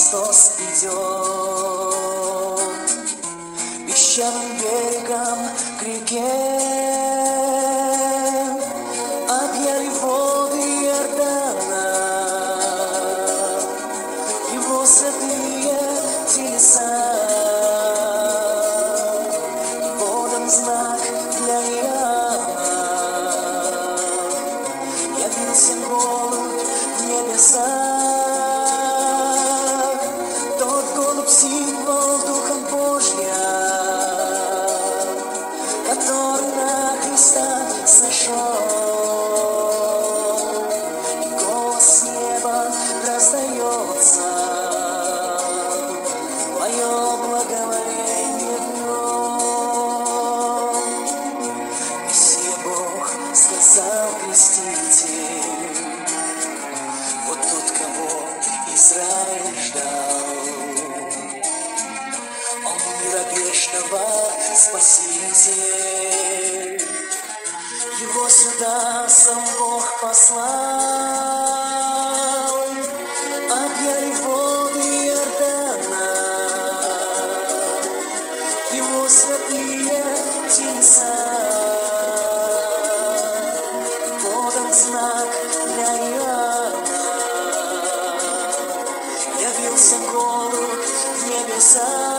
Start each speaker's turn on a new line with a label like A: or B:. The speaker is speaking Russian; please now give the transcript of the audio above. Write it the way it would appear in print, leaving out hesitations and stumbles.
A: Христос идет песчаным берегом к реке, объяли воды Иордана, Его святые телеса. Подан знак для Иоанна, явился голубь в небесах, тот голубь символ Духом Божья, который на Христа сошел, и голос с неба раздается, мое благоволение в нем. Мессия Бог, сказал Креститель, вот тот, кого Израиль ждал. Он мира вечного Спаситель, Его сюда сам Бог послал. Объяли воды Иордана, Его святые телеса. Подан знак для Иоанна, явился голубь в небесах.